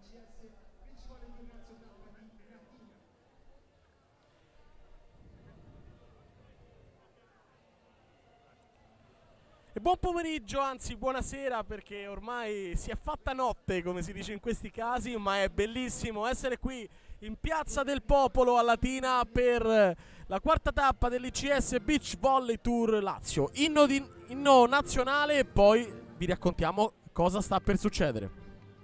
E buon pomeriggio, anzi buonasera, perché ormai si è fatta notte, come si dice in questi casi, ma è bellissimo essere qui in Piazza del Popolo a Latina per la quarta tappa dell'ICS Beach Volley Tour Lazio. Inno nazionale e poi vi raccontiamo cosa sta per succedere.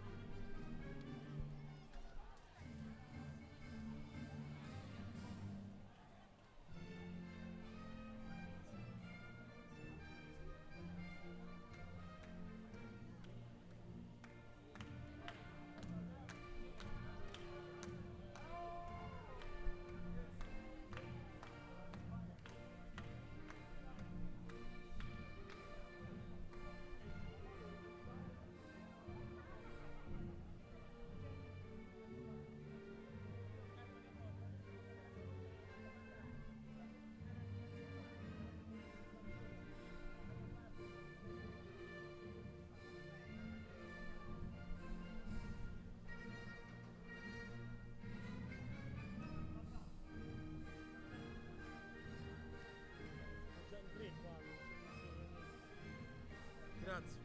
Grazie.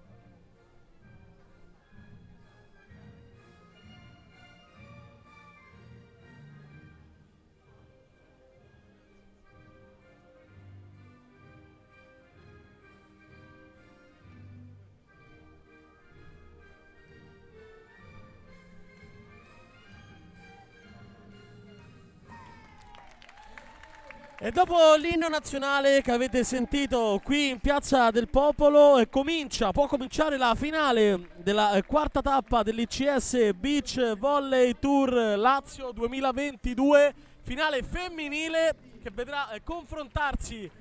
E dopo l'inno nazionale che avete sentito qui in Piazza del Popolo, può cominciare la finale della quarta tappa dell'ICS Beach Volley Tour Lazio 2022, finale femminile che vedrà confrontarsi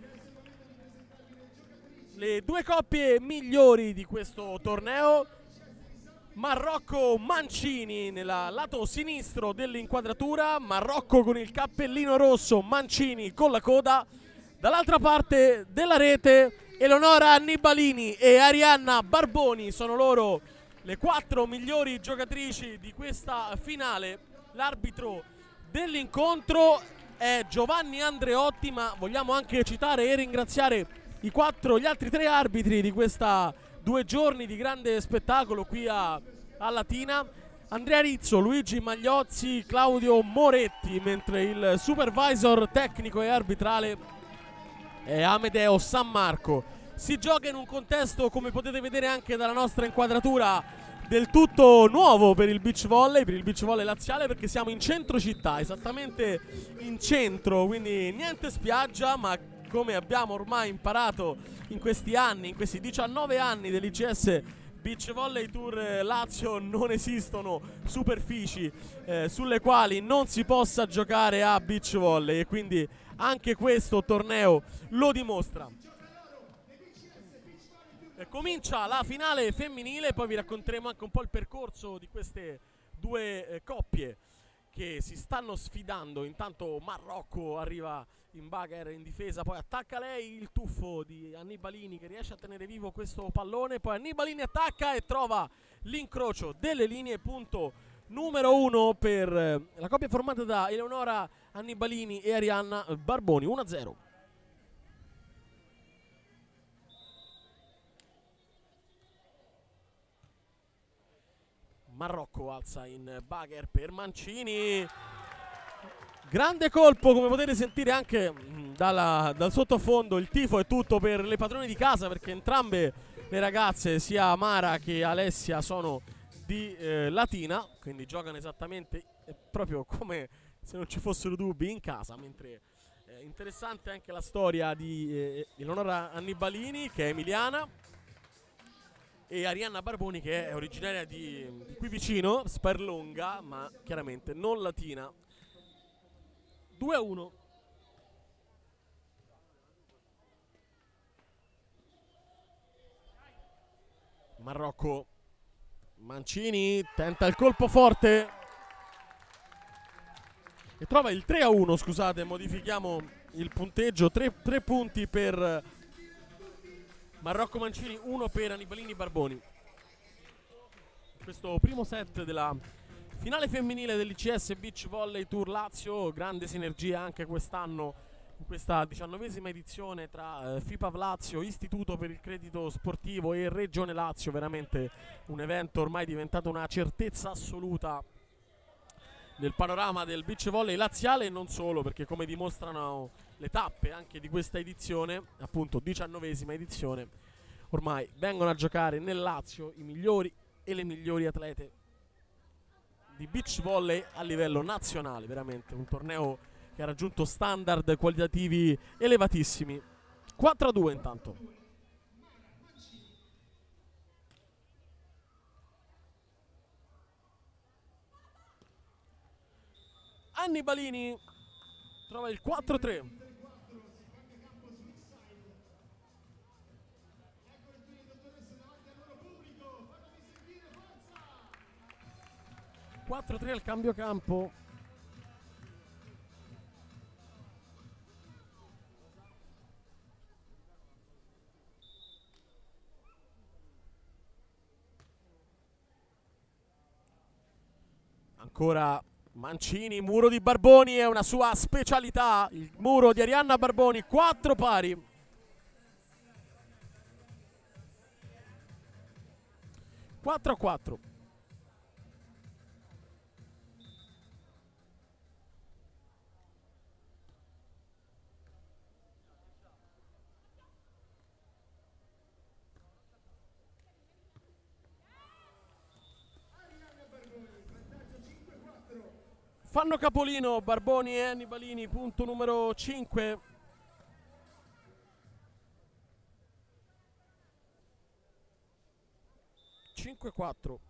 le due coppie migliori di questo torneo. Marocco Mancini nel lato sinistro dell'inquadratura, Marocco con il cappellino rosso, Mancini con la coda. Dall'altra parte della rete Eleonora Annibalini e Arianna Barboni, sono loro le quattro migliori giocatrici di questa finale. L'arbitro dell'incontro è Giovanni Andreotti, ma vogliamo anche citare e ringraziare gli altri tre arbitri di questa 2 giorni di grande spettacolo qui a Latina: Andrea Rizzo, Luigi Magliozzi, Claudio Moretti, mentre il supervisor tecnico e arbitrale è Amedeo San Marco. Si gioca in un contesto, come potete vedere anche dalla nostra inquadratura, del tutto nuovo per il beach volley laziale, perché siamo in centro città, esattamente in centro, quindi niente spiaggia, ma come abbiamo ormai imparato in questi anni, in questi 19 anni dell'ICS Beach Volley Tour Lazio, non esistono superfici sulle quali non si possa giocare a beach volley, e quindi anche questo torneo lo dimostra. Comincia la finale femminile, poi vi racconteremo anche un po' il percorso di queste due coppie che si stanno sfidando. Intanto Marocco arriva in bagher in difesa, poi attacca lei, il tuffo di Annibalini che riesce a tenere vivo questo pallone, poi Annibalini attacca e trova l'incrocio delle linee, punto numero 1 per la coppia formata da Eleonora Annibalini e Arianna Barboni. 1-0. Marocco alza in bagher per Mancini, grande colpo, come potete sentire anche dal sottofondo. Il tifo è tutto per le padrone di casa, perché entrambe le ragazze, sia Mara che Alessia, sono di Latina, quindi giocano esattamente proprio come se non ci fossero dubbi in casa. Mentre interessante anche la storia di Eleonora Annibalini, che è emiliana, e Arianna Barboni, che è originaria di qui vicino, Sperlonga, ma chiaramente non latina. 2-1. Marocco, Mancini tenta il colpo forte e trova il 3-1. Scusate, modifichiamo il punteggio: 3 punti per Marocco Mancini, 1 per Annibalini Barboni. questo primo set della finale femminile dell'ICS Beach Volley Tour Lazio. Grande sinergia anche quest'anno in questa 19ª edizione tra FIPAV Lazio, Istituto per il Credito Sportivo e Regione Lazio. Veramente un evento ormai diventato una certezza assoluta nel panorama del beach volley laziale, e non solo, perché come dimostrano le tappe anche di questa edizione, appunto 19ª edizione, ormai vengono a giocare nel Lazio i migliori e le migliori atlete di beach volley a livello nazionale. Veramente un torneo che ha raggiunto standard qualitativi elevatissimi. 4-2 intanto. Annibalini trova il 4-3. Al cambio campo. Ancora Mancini, muro di Barboni è una sua specialità, il muro di Arianna Barboni, 4 pari. Quattro a 4. Fanno capolino Barboni e Annibalini, punto numero 5. Cinque 4.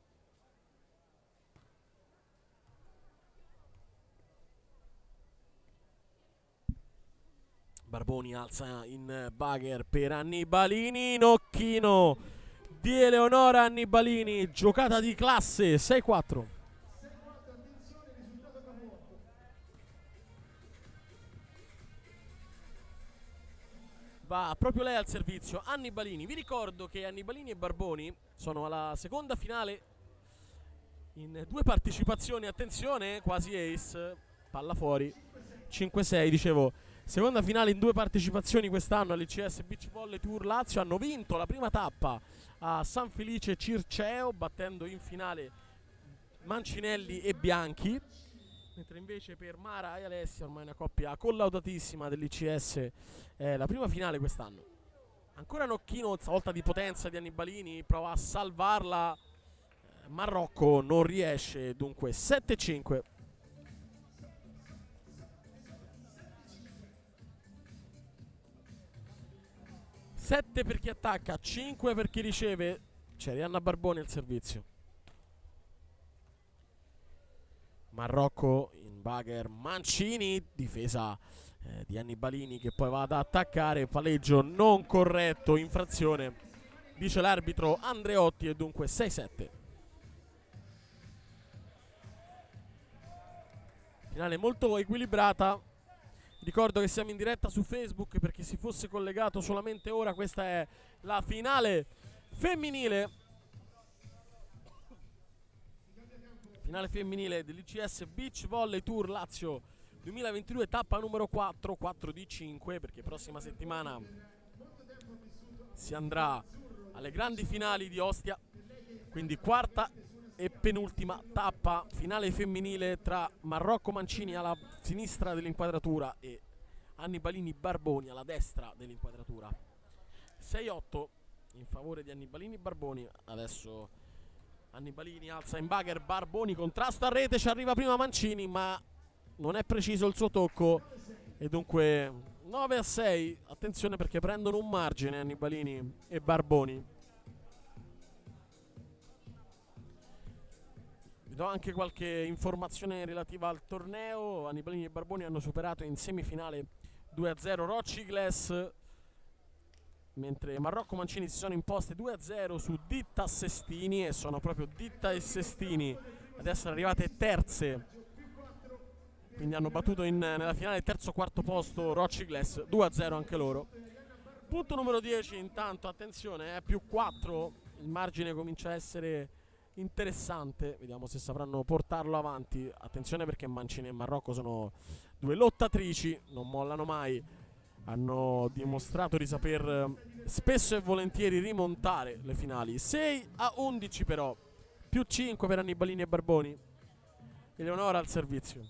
Barboni alza in bugger per Annibalini, nocchino di Eleonora Annibalini, giocata di classe, 6-4. Va proprio lei al servizio, Annibalini. Vi ricordo che Annibalini e Barboni sono alla seconda finale in 2 partecipazioni. Attenzione, quasi ace, palla fuori, 5-6, dicevo. Seconda finale in 2 partecipazioni quest'anno all'ICS Beach Volley Tour Lazio. Hanno vinto la prima tappa a San Felice Circeo, battendo in finale Mancinelli e Bianchi. Mentre invece per Mara e Alessia, ormai una coppia collaudatissima dell'ICS, è la prima finale quest'anno. Ancora nocchino, stavolta di potenza di Annibalini, prova a salvarla, Marrocco non riesce, dunque 7-5. Sette per chi attacca, 5 per chi riceve. C'è Arianna Barboni al servizio. Marrocco in bugger, Mancini, difesa di Annibalini che poi va ad attaccare, palleggio non corretto, infrazione, dice l'arbitro Andreotti, e dunque 6-7. Finale molto equilibrata. Ricordo che siamo in diretta su Facebook per chi si fosse collegato solamente ora. Questa è la finale femminile. Finale femminile dell'ICS Beach Volley Tour Lazio 2022, tappa numero 4, 4 di 5, perché prossima settimana si andrà alle grandi finali di Ostia, quindi quarta e penultima tappa, finale femminile tra Marrocco Mancini alla sinistra dell'inquadratura e Annibalini Barboni alla destra dell'inquadratura. 6-8 in favore di Annibalini Barboni. Adesso Annibalini alza in bugger, Barboni contrasta a rete, ci arriva prima Mancini ma non è preciso il suo tocco, e dunque 9-6. Attenzione perché prendono un margine Annibalini e Barboni. Vi do anche qualche informazione relativa al torneo. Annibalini e Barboni hanno superato in semifinale 2-0 Rocci Glass, mentre Marrocco Mancini si sono imposte 2-0 su Ditta Sestini, e sono proprio Ditta e Sestini ad essere arrivate terze, quindi hanno battuto nella finale il terzo quarto posto Rocci Glass, 2-0 anche loro. Punto numero 10 intanto, attenzione, più 4, il margine comincia a essere interessante. Vediamo se sapranno portarlo avanti. Attenzione perché Mancini e Marrocco sono due lottatrici, non mollano mai. Hanno dimostrato di saper spesso e volentieri rimontare le finali. 6-11 però, più 5 per Annibalini e Barboni. Eleonora al servizio.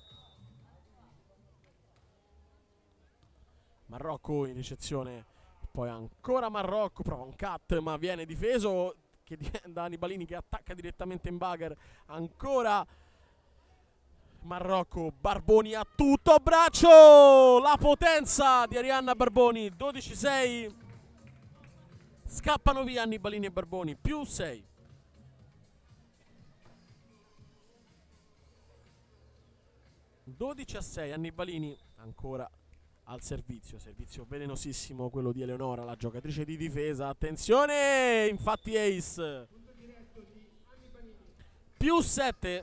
Marrocco in ricezione, poi ancora Marrocco, prova un cut ma viene difeso da Annibalini che attacca direttamente in bugger. Ancora Marrocco, Barboni a tutto braccio, la potenza di Arianna Barboni. 12-6, scappano via Annibalini e Barboni, più 6. (12-6) Annibalini ancora al servizio velenosissimo quello di Eleonora, la giocatrice di difesa. Attenzione, infatti ace, più 7.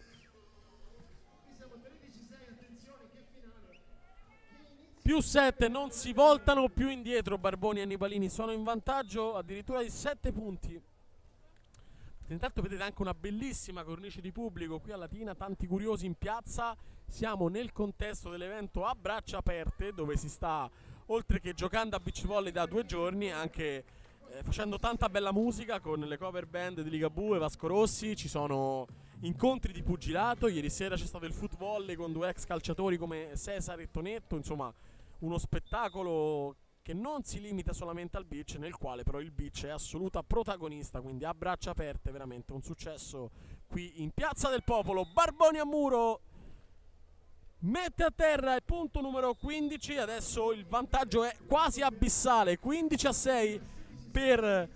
Più 7, non si voltano più indietro Barboni e Annibalini, sono in vantaggio addirittura di 7 punti. Intanto vedete anche una bellissima cornice di pubblico qui a Latina, tanti curiosi in piazza. Siamo nel contesto dell'evento a braccia aperte, dove si sta, oltre che giocando a beach volley da 2 giorni, anche facendo tanta bella musica con le cover band di Ligabue e Vasco Rossi. Ci sono incontri di pugilato, ieri sera c'è stato il foot volley con 2 ex calciatori come Cesare e Tonetto. Insomma, uno spettacolo che non si limita solamente al beach, nel quale però il beach è assoluta protagonista, quindi a braccia aperte veramente un successo qui in Piazza del Popolo. Barboni a muro, mette a terra il punto numero 15, adesso il vantaggio è quasi abissale, 15-6 per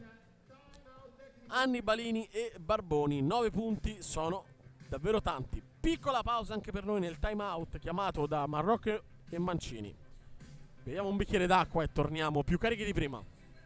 Annibalini e Barboni. 9 punti sono davvero tanti. Piccola pausa anche per noi nel time out chiamato da Marrocco e Mancini. Beviamo un bicchiere d'acqua e torniamo più carichi di prima.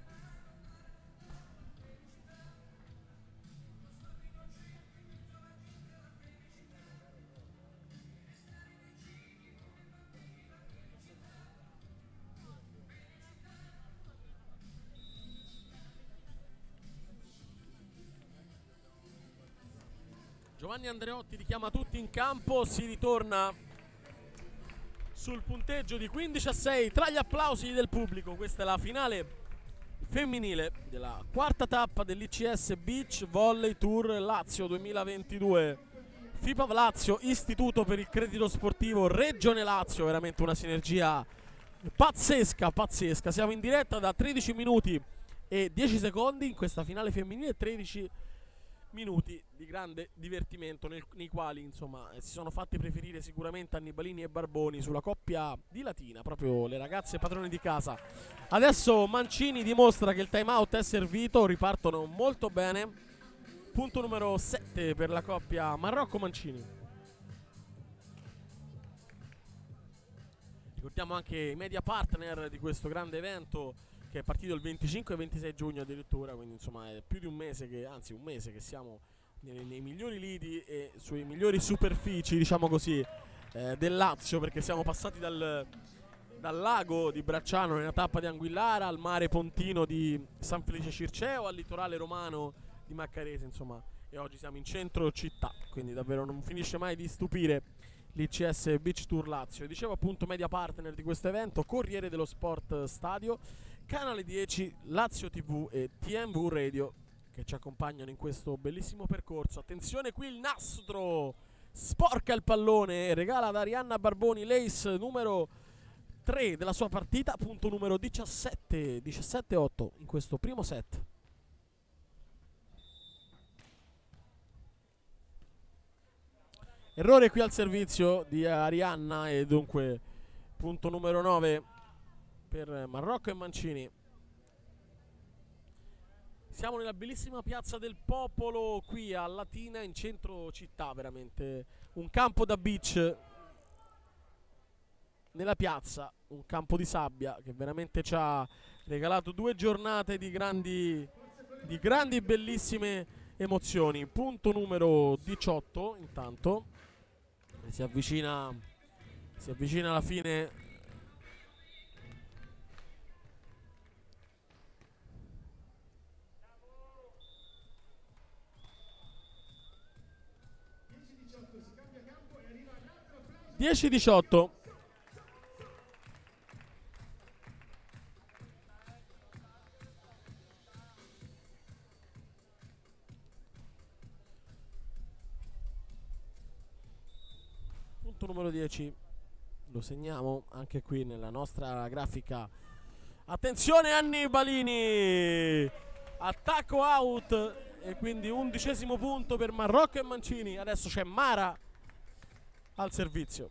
Giovanni Andreotti richiama tutti in campo, si ritorna sul punteggio di 15-6 tra gli applausi del pubblico. Questa è la finale femminile della quarta tappa dell'ICS Beach Volley Tour Lazio 2022. FIPA Lazio, Istituto per il Credito Sportivo Regione Lazio, veramente una sinergia pazzesca, pazzesca. Siamo in diretta da 13 minuti e 10 secondi in questa finale femminile, 13 minuti di grande divertimento nei quali insomma si sono fatti preferire sicuramente Annibalini e Barboni sulla coppia di Latina, proprio le ragazze padrone di casa. Adesso Mancini dimostra che il time out è servito, ripartono molto bene. Punto numero 7 per la coppia Marrocco-Mancini. Ricordiamo anche i media partner di questo grande evento, che è partito il 25 e 26 giugno addirittura, quindi insomma è più di un mese che, anzi un mese che siamo nei migliori lidi e sui migliori superfici, diciamo così, del Lazio, perché siamo passati dal lago di Bracciano nella tappa di Anguillara al mare pontino di San Felice Circeo, al litorale romano di Maccarese, insomma, e oggi siamo in centro città, quindi davvero non finisce mai di stupire l'ICS Beach Tour Lazio. Dicevo appunto media partner di questo evento, Corriere dello Sport Stadio, Canale 10, Lazio TV e TMV Radio che ci accompagnano in questo bellissimo percorso. Attenzione, qui il nastro sporca il pallone e regala ad Arianna Barboni l'ace numero 3 della sua partita, punto numero 17, 17-8 in questo primo set. Errore qui al servizio di Arianna e dunque punto numero 9 per Marrocco e Mancini. Siamo nella bellissima Piazza del Popolo qui a Latina in centro città, veramente un campo da beach nella piazza, un campo di sabbia che veramente ci ha regalato 2 giornate di grandi bellissime emozioni. Punto numero 18 intanto, si avvicina alla fine 10-18. Punto numero 10 lo segniamo anche qui nella nostra grafica. Attenzione Annibalini, attacco out, e quindi 11° punto per Marrocco e Mancini. Adesso c'è Mara al servizio.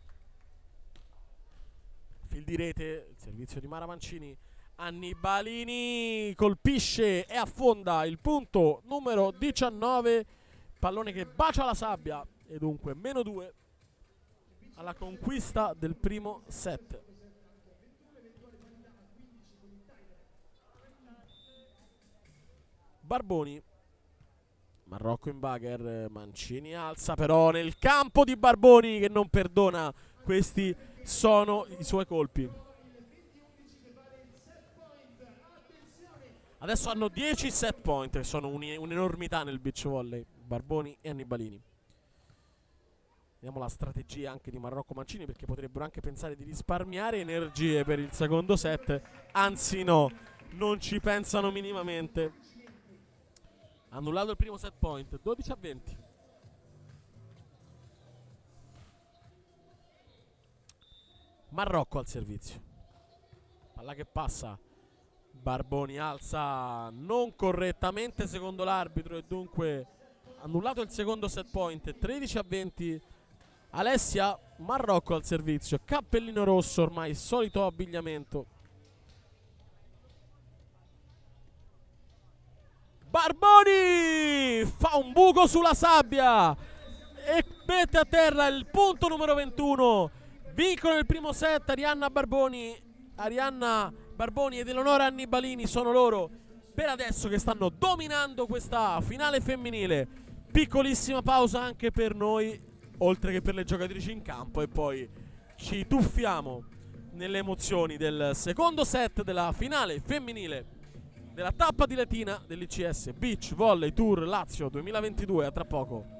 Fil di rete, il servizio di Mara Mancini. Annibalini colpisce e affonda il punto numero 19, pallone che bacia la sabbia, e dunque -2 alla conquista del primo set. Barboni, Marrocco in bagger, Mancini alza però nel campo di Barboni che non perdona. Questi sono i suoi colpi. Adesso hanno 10 set point, che sono un'enormità nel beach volley, Barboni e Annibalini. Vediamo la strategia anche di Marrocco Mancini, perché potrebbero anche pensare di risparmiare energie per il secondo set. Anzi no, non ci pensano minimamente. Annullato il primo set point, 12-20. Marrocco al servizio. Palla che passa. Barboni alza non correttamente secondo l'arbitro, e dunque annullato il secondo set point, 13-20. Alessia, Marrocco al servizio. Cappellino rosso, ormai solito abbigliamento. Barboni fa un buco sulla sabbia e mette a terra il punto numero 21. Vincono il primo set Arianna Barboni ed Eleonora Annibalini. Sono loro per adesso che stanno dominando questa finale femminile. Piccolissima pausa anche per noi, oltre che per le giocatrici in campo, e poi ci tuffiamo nelle emozioni del secondo set della finale femminile della tappa di Latina dell'ICS Beach Volley Tour Lazio 2022. A tra poco.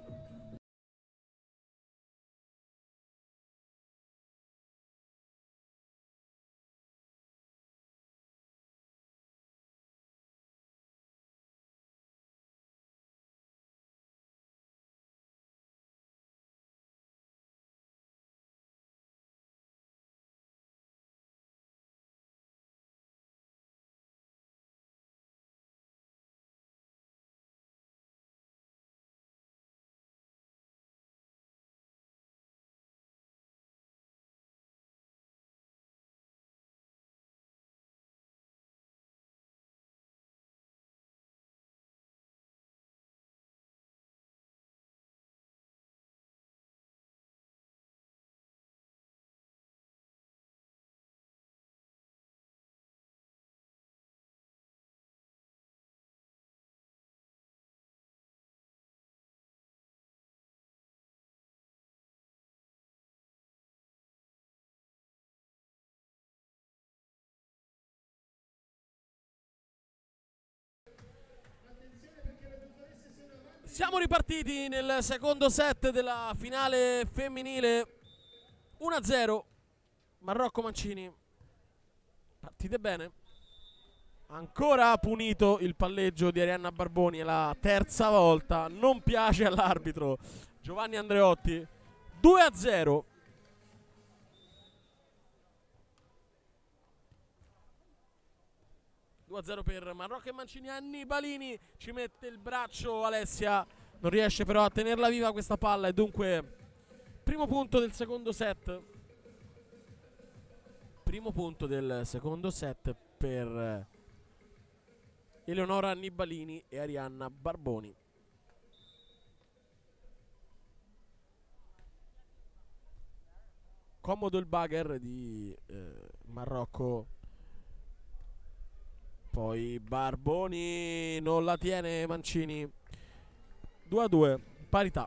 Siamo ripartiti nel secondo set della finale femminile. 1-0 Marrocco Mancini. Partite bene. Ancora punito il palleggio di Arianna Barboni, è la terza volta. Non piace all'arbitro Giovanni Andreotti. 2-0. Per Marrocco e Mancini. Annibalini ci mette il braccio, Alessia non riesce però a tenerla viva questa palla, e dunque primo punto del secondo set. Primo punto del secondo set per Eleonora Annibalini e Arianna Barboni. Comodo il bugger di Marrocco. Poi Barboni non la tiene Mancini. 2-2, parità.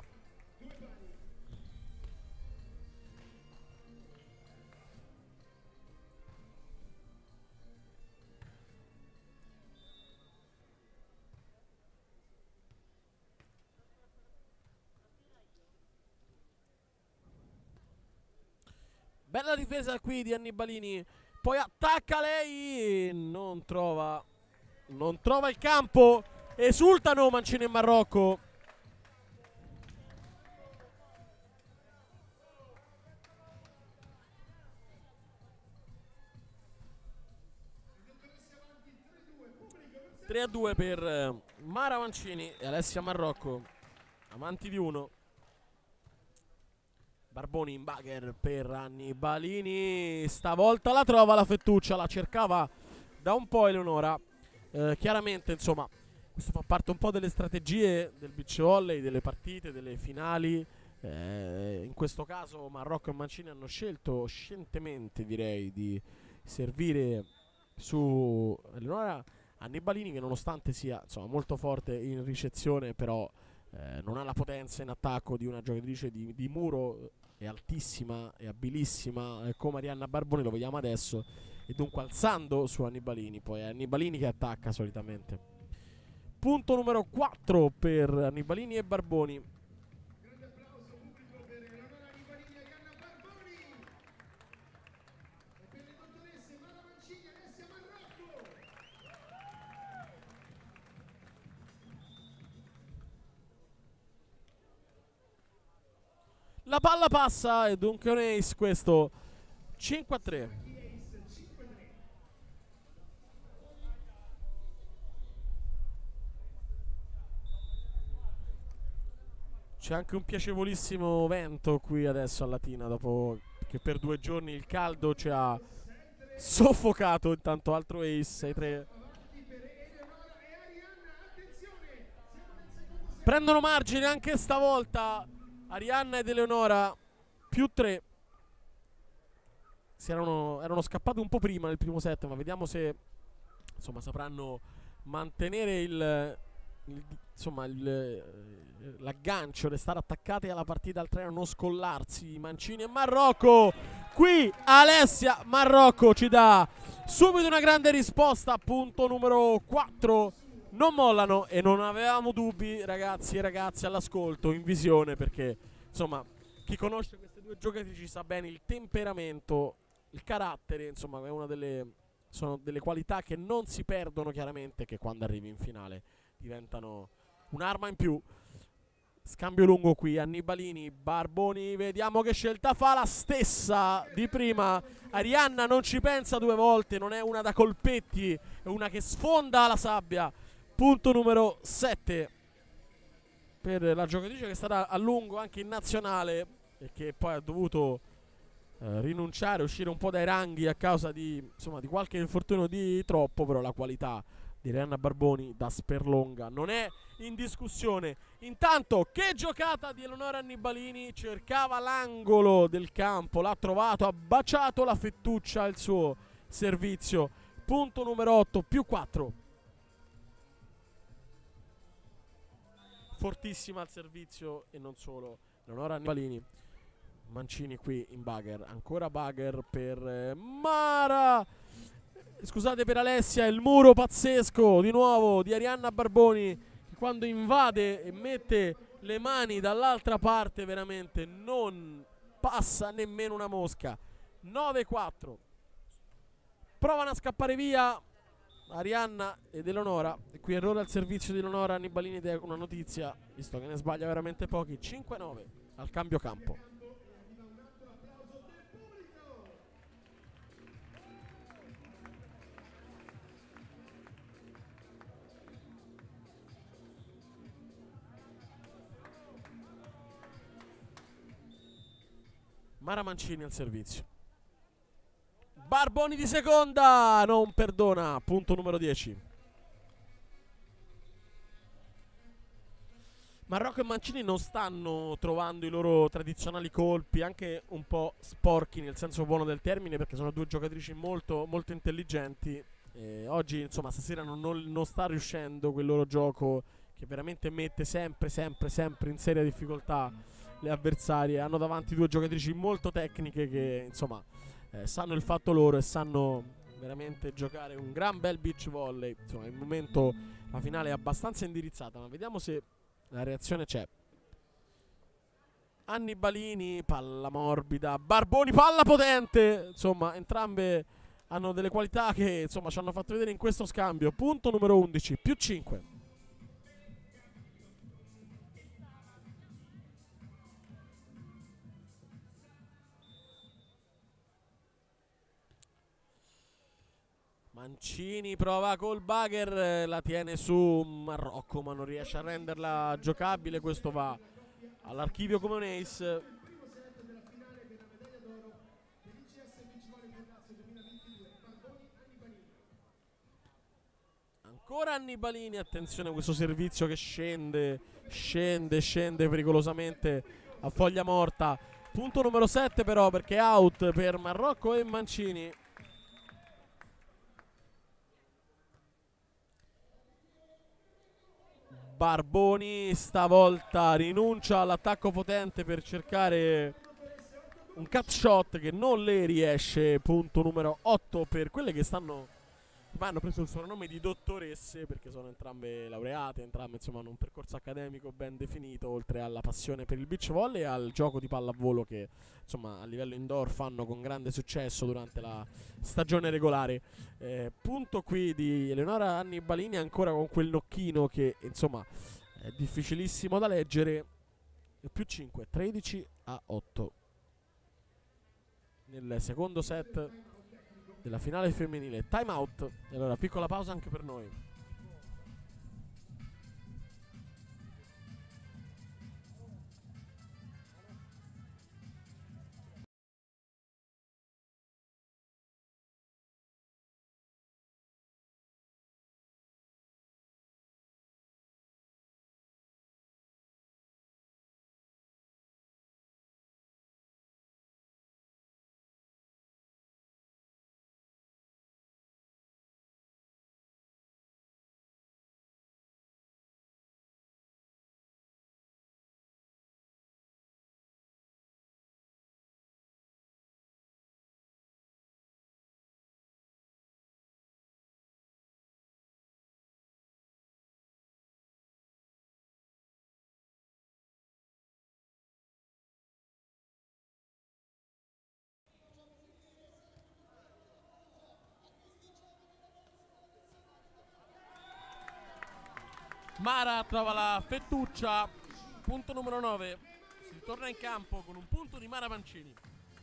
Bella difesa qui di Annibalini. Poi attacca lei. Non trova il campo. Esultano Mancini e Marrocco. (3 a 2) per Mara Mancini e Alessia Marrocco, amanti di uno. Barboni in bugger per Annibalini. Stavolta la trova la fettuccia, la cercava da un po' Eleonora. Chiaramente, insomma, questo fa parte un po' delle strategie del beach volley, delle partite, delle finali. In questo caso Marrocco e Mancini hanno scelto scientemente, direi, di servire su Eleonora Annibalini, che nonostante sia, insomma, molto forte in ricezione, però non ha la potenza in attacco di una giocatrice di muro. È altissima e abilissima come Arianna Barboni, lo vediamo adesso, e dunque alzando su Annibalini. Poi è Annibalini che attacca solitamente. Punto numero 4 per Annibalini e Barboni. Grande applauso pubblico per Eleonora Annibalini e Arianna Barboni e per le dottoresse Mara Mancini e Alessia Marrocco. La palla passa e dunque un ace questo. 5 a 3. C'è anche un piacevolissimo vento qui adesso a Latina, dopo che per 2 giorni il caldo ci ha soffocato. Intanto altro ace, 6-3. Prendono margine anche stavolta Arianna ed Eleonora, più 3. Erano scappati un po' prima nel primo set, ma vediamo se, insomma, sapranno mantenere l'aggancio, restare attaccate alla partita al treno, non scollarsi. Mancini e Marrocco. Qui Alessia Marrocco ci dà subito una grande risposta. Punto numero 4. Non mollano e non avevamo dubbi, ragazzi e ragazze all'ascolto, in visione, perché insomma chi conosce queste due giocatrici sa bene il temperamento, il carattere, insomma sono delle qualità che non si perdono, chiaramente, che quando arrivi in finale diventano un'arma in più. Scambio lungo qui, Annibalini, Barboni, vediamo che scelta fa, la stessa di prima. Arianna non ci pensa 2 volte, non è una da colpetti, è una che sfonda la sabbia. Punto numero 7 per la giocatrice che è stata a lungo anche in nazionale e che poi ha dovuto rinunciare, uscire un po' dai ranghi a causa di, insomma, di qualche infortunio di troppo. Però la qualità di Arianna Barboni da Sperlonga non è in discussione. Intanto che giocata di Eleonora Annibalini, cercava l'angolo del campo, l'ha trovato, ha baciato la fettuccia al suo servizio. Punto numero 8, più 4. Fortissima al servizio e non solo Eleonora Annibalini. Mancini qui in bugger, ancora bugger per Mara, scusate, per Alessia. Il muro pazzesco di nuovo di Arianna Barboni, che quando invade e mette le mani dall'altra parte veramente non passa nemmeno una mosca. 9-4. Provano a scappare via Arianna ed Eleonora, e qui errore al servizio di Eleonora Annibalini ed è una notizia, visto che ne sbaglia veramente pochi. 5-9 al cambio campo. Mara Mancini al servizio. Barboni di seconda, non perdona. Punto numero 10. Marrocco e Mancini non stanno trovando i loro tradizionali colpi, anche un po' sporchi nel senso buono del termine, perché sono due giocatrici molto, molto intelligenti. Oggi, insomma, stasera non sta riuscendo quel loro gioco che veramente mette sempre in seria difficoltà le avversarie. Hanno davanti due giocatrici molto tecniche che, insomma, sanno il fatto loro e sanno veramente giocare un gran bel beach volley. Insomma, il momento, la finale è abbastanza indirizzata, ma vediamo se la reazione c'è. Annibalini, palla morbida, Barboni, palla potente. Insomma, entrambe hanno delle qualità che insomma ci hanno fatto vedere in questo scambio. Punto numero 11, più 5. Mancini prova col bugger, la tiene su Marrocco ma non riesce a renderla giocabile. Questo va all'archivio come un ace. Ancora Annibalini, attenzione a questo servizio che scende pericolosamente a foglia morta. Punto numero 7 però, perché out per Marrocco e Mancini. Barboni stavolta rinuncia all'attacco potente per cercare un cut shot che non le riesce. Punto numero 8 per quelle che stanno, ma hanno preso il soprannome di dottoresse perché sono entrambe laureate, entrambe insomma hanno un percorso accademico ben definito, oltre alla passione per il beach volley e al gioco di pallavolo che insomma a livello indoor fanno con grande successo durante la stagione regolare. Punto qui di Eleonora Annibalini, ancora con quel nocchino che insomma è difficilissimo da leggere. Più 5, 13-8 nel secondo set della finale femminile. Time out. E allora piccola pausa anche per noi. Mara trova la fettuccia. Punto numero 9. Si torna in campo con un punto di Mara Mancini.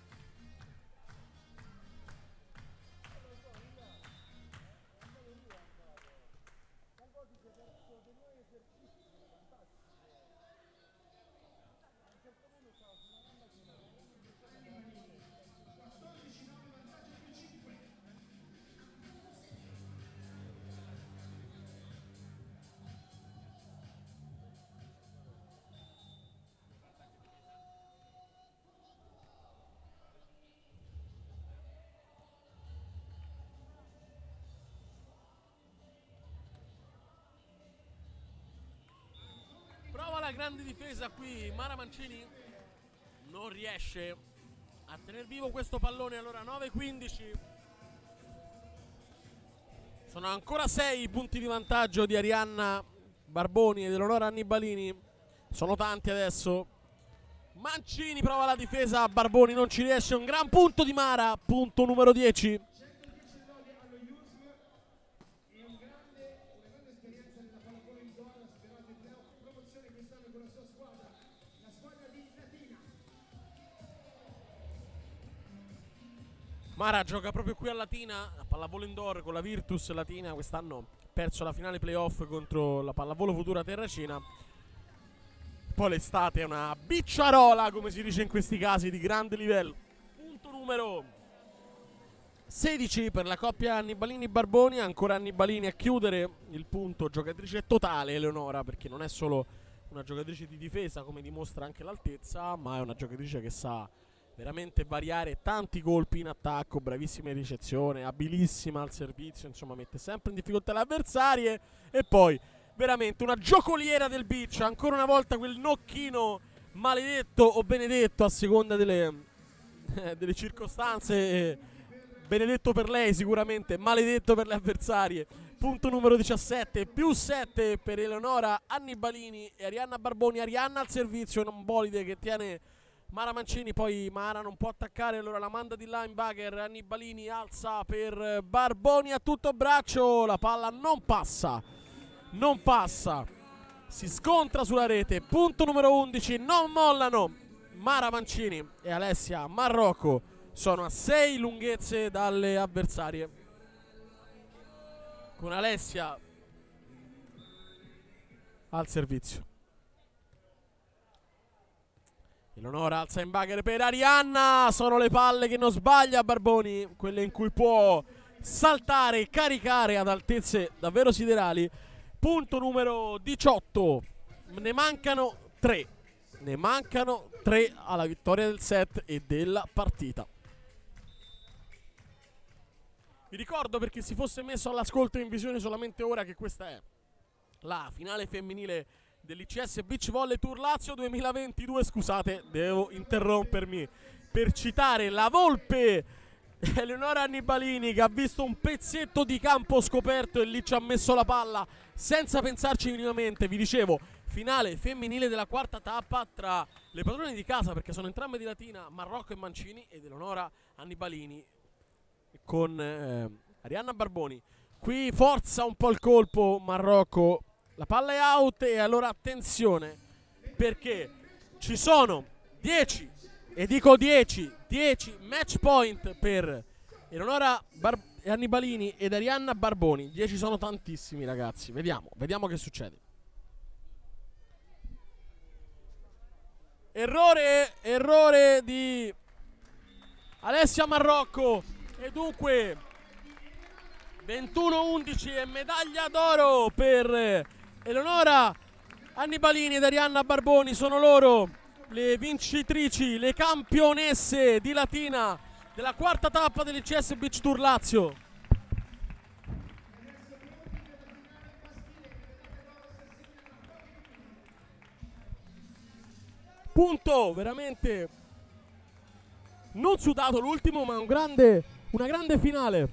Prova la grande difesa qui Mara Mancini, non riesce a tenere vivo questo pallone. Allora 9-15. Sono ancora 6 i punti di vantaggio di Arianna Barboni ed Eleonora Annibalini. Sono tanti adesso. Mancini prova la difesa, Barboni non ci riesce. Un gran punto di Mara. Punto numero 10. Mara gioca proprio qui a Latina, a pallavolo indoor con la Virtus Latina. Quest'anno ha perso la finale playoff contro la Pallavolo Futura Terracina. Poi l'estate è una bicciarola, come si dice in questi casi, di grande livello. Punto numero 16 per la coppia Annibalini-Barboni. Ancora Annibalini a chiudere il punto. Giocatrice totale Eleonora, perché non è solo una giocatrice di difesa come dimostra anche l'altezza, ma è una giocatrice che sa veramente variare tanti colpi in attacco, bravissima in ricezione, abilissima al servizio, insomma mette sempre in difficoltà le avversarie. E poi veramente una giocoliera del beach, ancora una volta quel nocchino maledetto o benedetto a seconda delle circostanze, benedetto per lei sicuramente, maledetto per le avversarie, punto numero 17, più 7 per Eleonora Annibalini e Arianna Barboni. Arianna al servizio, un bolide che tiene Mara Mancini, poi Mara non può attaccare, allora la manda di linebacker. Annibalini alza per Barboni a tutto braccio, la palla non passa, si scontra sulla rete. Punto numero 11, non mollano Mara Mancini e Alessia Marrocco, sono a 6 lunghezze dalle avversarie, con Alessia al servizio. Eleonora alza in bagger per Arianna, sono le palle che non sbaglia Barboni, quelle in cui può saltare e caricare ad altezze davvero siderali. Punto numero 18, ne mancano 3 alla vittoria del set e della partita. Vi ricordo, per chi si fosse messo all'ascolto in visione solamente ora, che questa è la finale femminile dell'ICS Beach Volley Tour Lazio 2022. Scusate, devo interrompermi per citare la volpe Eleonora Annibalini, che ha visto un pezzetto di campo scoperto e lì ci ha messo la palla senza pensarci minimamente. Vi dicevo, finale femminile della quarta tappa tra le padrone di casa, perché sono entrambe di Latina, Marrocco e Mancini, ed Eleonora Annibalini con Arianna Barboni. Qui forza un po' il colpo Marrocco, la palla è out e allora attenzione, perché ci sono 10 match point per Eleonora Annibalini ed Arianna Barboni. 10 sono tantissimi, ragazzi. Vediamo che succede. Errore di Alessia Marrocco e dunque 21-11 e medaglia d'oro per Eleonora Annibalini ed Arianna Barboni. Sono loro le vincitrici, le campionesse di Latina della quarta tappa dell'ICS Beach Tour Lazio. Punto veramente non sudato l'ultimo, ma una grande finale.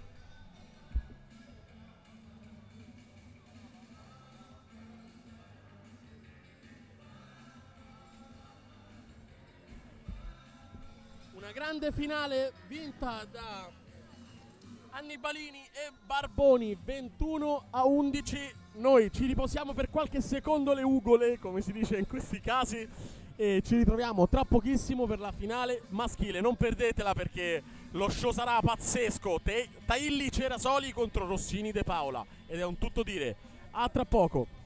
Una grande finale vinta da Annibalini e Barboni, 21-11. Noi ci riposiamo per qualche secondo le ugole, come si dice in questi casi, e ci ritroviamo tra pochissimo per la finale maschile. Non perdetela, perché lo show sarà pazzesco. Tailli Cerasoli contro Rossini De Paola, ed è un tutto dire. A tra poco.